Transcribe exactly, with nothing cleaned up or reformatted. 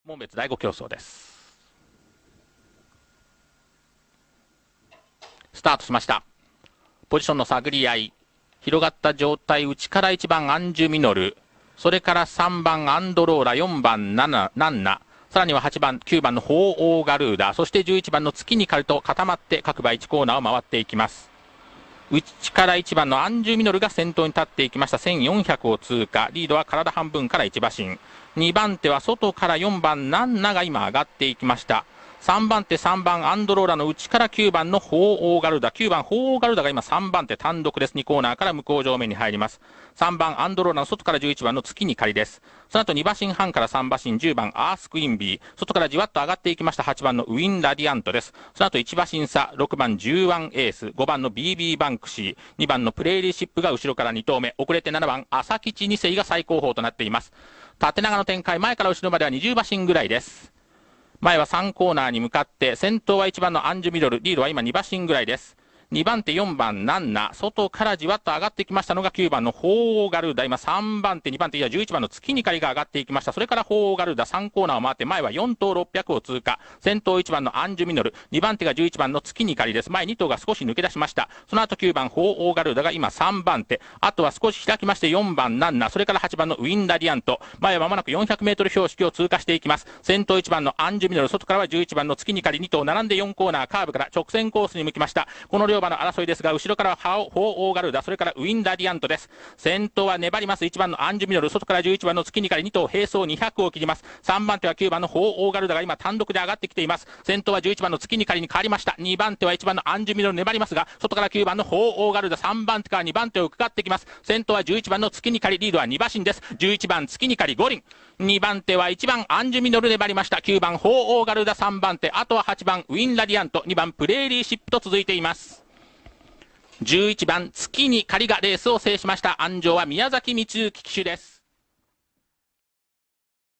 門別第五競争です。スタートしました。ポジションの探り合い、広がった状態、内からいちばんアンジュミノル、それからさんばんアンドローラ、よんばんナナナンナ、さらにははちばんきゅうばんの鳳凰ガルーダ、そしてじゅういちばんの月にカルと固まって各馬いちコーナーを回っていきます。内からいちばんのアンジュミノルが先頭に立っていきました。せんよんひゃくを通過、リードは体半分からいち馬身。にばん手は外からよんばんナンナが今上がっていきました。さんばん手さんばんアンドローラの内からきゅうばんの鳳凰ガルダ、きゅうばん鳳凰ガルダが今さんばん手単独です。にコーナーから向こう上面に入ります。さんばんアンドローラの外からじゅういちばんの月に仮です。その後に馬身半からさん馬身、じゅうばんアースクインビー、外からじわっと上がっていきましたはちばんのウィンラディアントです。その後いち馬身差、ろくばんじゅうワンエース、ごばんの ビービー バンクシー、にばんのプレーリーシップが後ろからに頭目、遅れてななばん朝吉に世が最高峰となっています。縦長の展開、前から後ろまではにじゅう馬身ぐらいです。前はさんコーナーに向かって、先頭はいちばんのアンジュミドル、リードは今に馬身ぐらいです。にばん手よんばんナンナ、外からじわっと上がってきましたのがきゅうばんの鳳凰ガルーダ、今さんばん手、にばん手、いやじゅういちばんの月に仮が上がっていきました。それから鳳凰ガルーダさんコーナーを回って、前はよん頭ろっぴゃくを通過、先頭いちばんのアンジュミノル、にばん手がじゅういちばんの月に仮です。前に頭が少し抜け出しました。その後きゅうばん鳳凰ガルーダが今さんばん手、あとは少し開きましてよんばんナンナ、それからはちばんのウィンラディアント、前は間もなくよんひゃくメートル標識を通過していきます。先頭いちばんのアンジュミノル、外からはじゅういちばんの月に仮、に頭並んでよんコーナー、カーブから直線コースに向きました。この両馬の争いですが、後ろからは鳳凰ガルーダ、それからウィンラディアントです。先頭は粘りますいちばんのアンジュミノル、外からじゅういちばんの月に仮、に頭並走にひゃくを切ります。さんばん手はきゅうばんの鳳凰ガルーダが今単独で上がってきています。先頭はじゅういちばんの月に仮に変わりました。にばん手はいちばんのアンジュミノル粘りますが、外からきゅうばんの鳳凰ガルーダ、さんばん手からにばん手を下ってきます。先頭はじゅういちばんの月に仮、リードはに馬身です。じゅういちばん月に仮五輪、にばん手はいちばんアンジュミノル粘りました。きゅうばん鳳凰ガルーダ、さんばん手、あとははちばんウィンラディアント、にばんプレーリーシップと続いています。じゅういちばん月に仮がレースを制しました。安城は宮崎光之騎手です。